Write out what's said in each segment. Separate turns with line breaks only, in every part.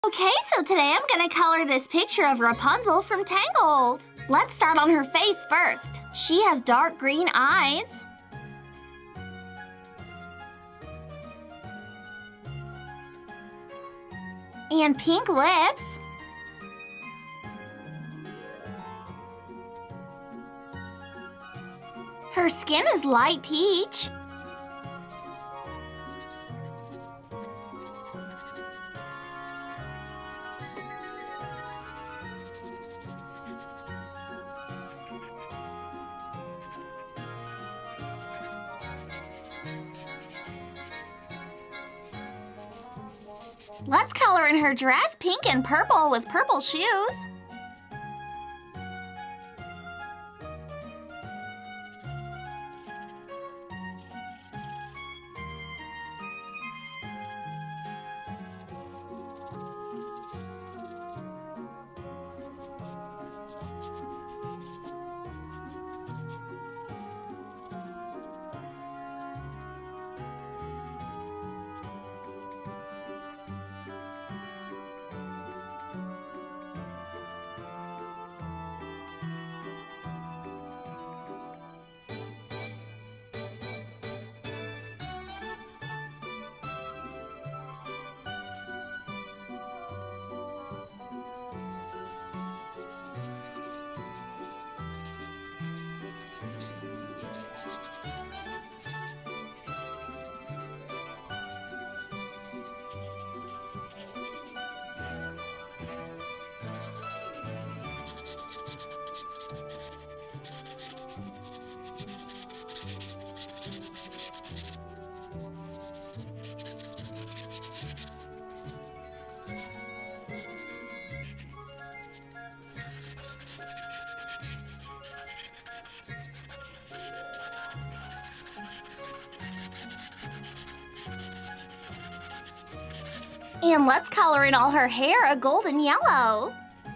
Okay, so today I'm gonna color this picture of Rapunzel from Tangled. Let's start on her face first. She has dark green eyes. And pink lips. Her skin is light peach. Let's color in her dress pink and purple with purple shoes. And let's color in all her hair a golden yellow.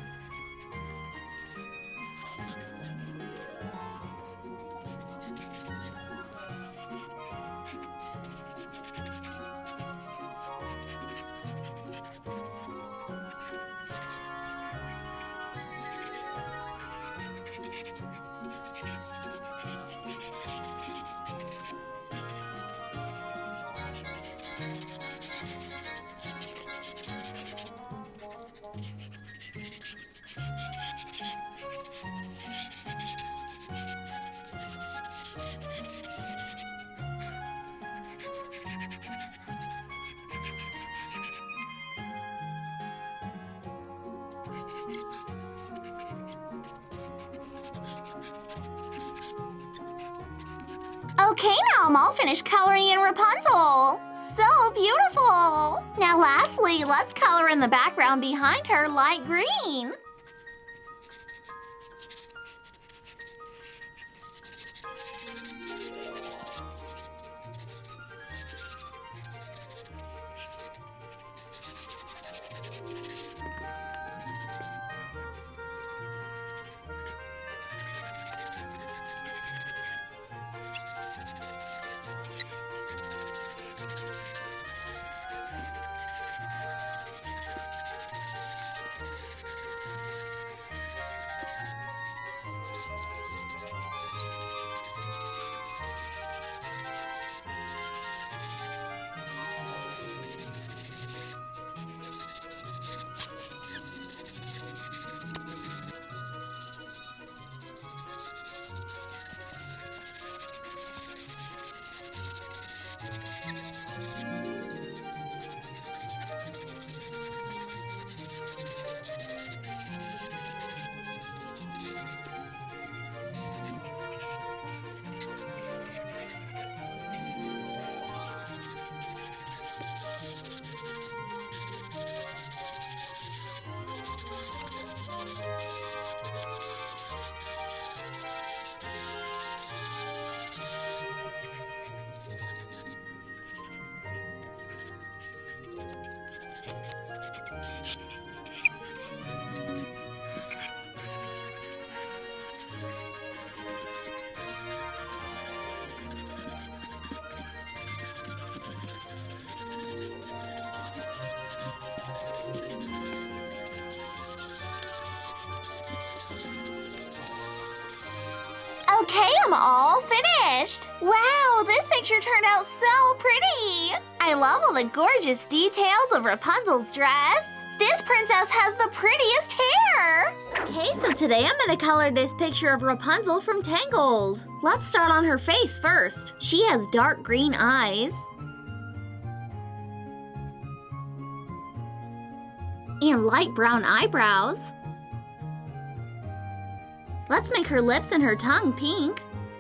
Okay, now I'm all finished coloring in Rapunzel. So beautiful. Now lastly, let's color in the background behind her light green. Okay, I'm all finished. Wow, this picture turned out so pretty. I love all the gorgeous details of Rapunzel's dress. This princess has the prettiest hair. Okay, so today I'm gonna color this picture of Rapunzel from Tangled. Let's start on her face first. She has dark green eyes and light brown eyebrows. Let's make her lips and her tongue pink.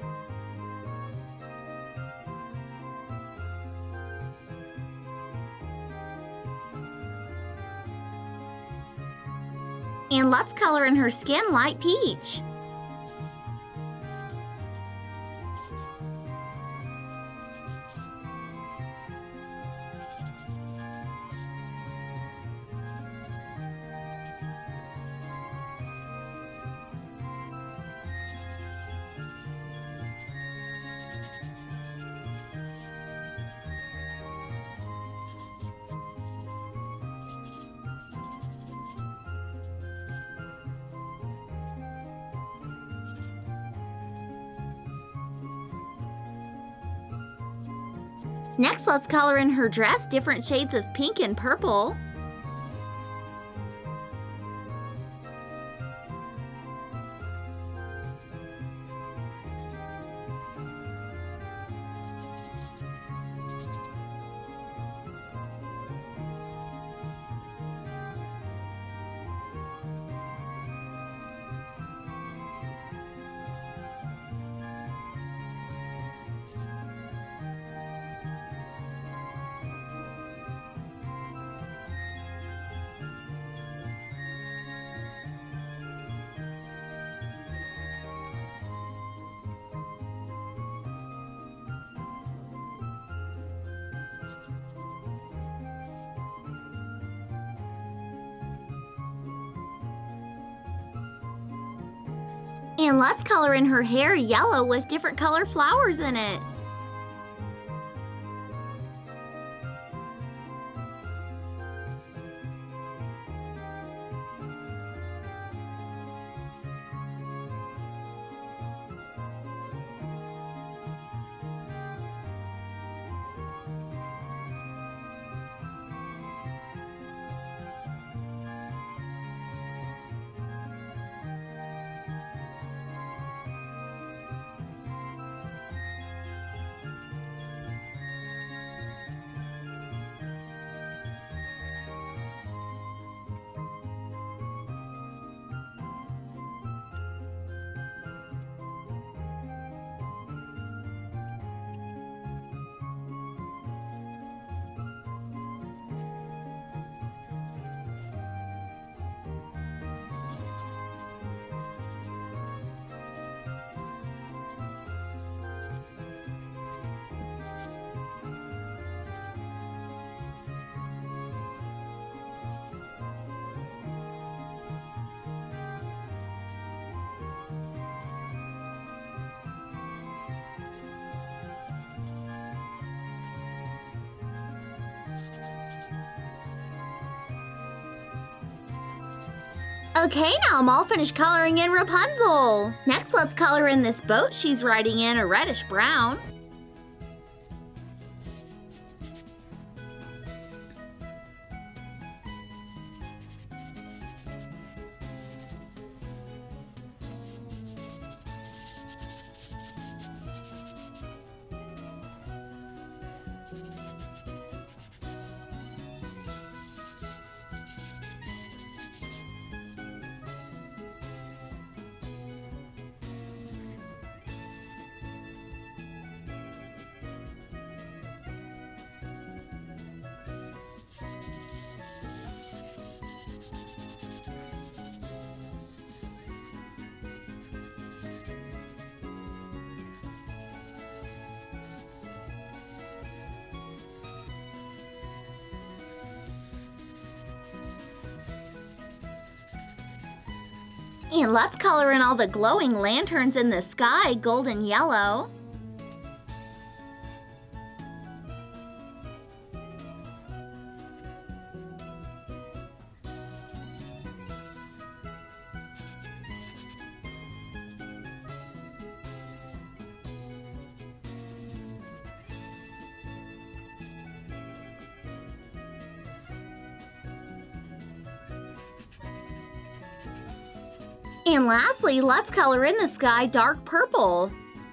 And let's color in her skin light peach. Next, let's color in her dress different shades of pink and purple. And let's color in her hair yellow with different color flowers in it. Okay, now I'm all finished coloring in Rapunzel. Next, let's color in this boat she's riding in a reddish brown. And let's color in all the glowing lanterns in the sky golden yellow. And lastly, let's color in the sky dark purple.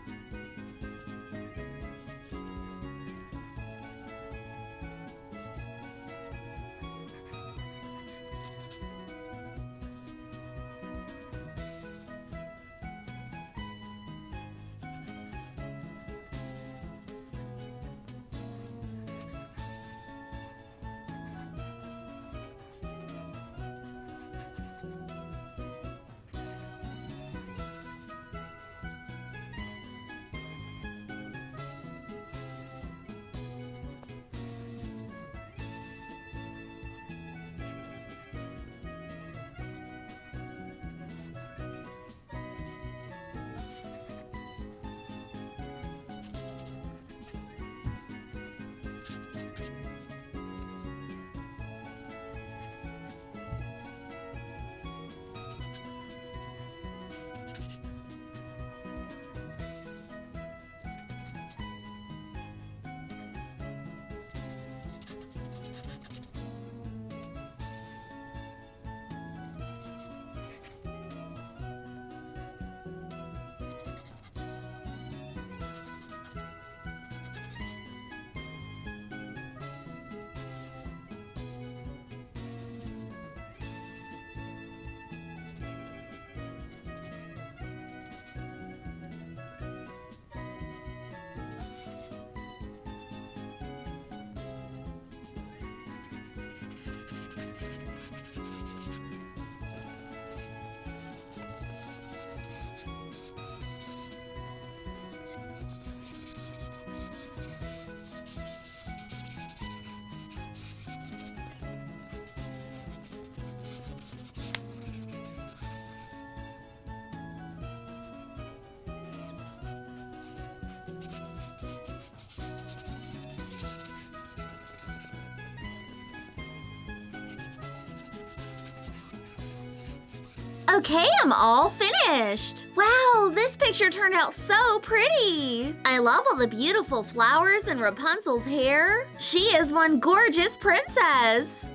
Okay, I'm all finished. Wow, this picture turned out so pretty. I love all the beautiful flowers in Rapunzel's hair. She is one gorgeous princess.